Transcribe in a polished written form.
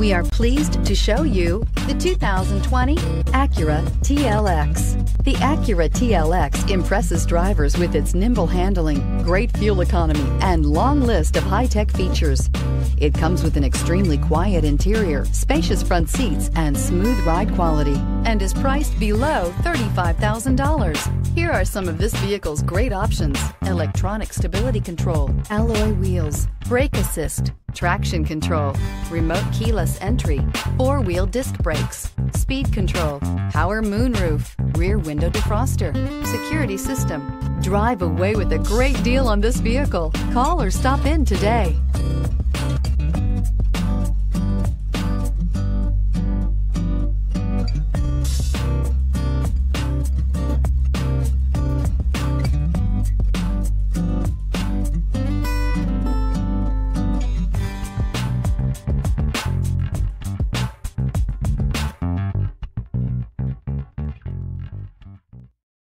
We are pleased to show you the 2020 Acura TLX. The Acura TLX impresses drivers with its nimble handling, great fuel economy, and long list of high-tech features. It comes with an extremely quiet interior, spacious front seats, and smooth ride quality, and is priced below $35,000. Here are some of this vehicle's great options: electronic stability control, alloy wheels, brake assist, traction control, remote keyless entry, four-wheel disc brakes, speed control, power moonroof, rear window defroster, security system. Drive away with a great deal on this vehicle. Call or stop in today.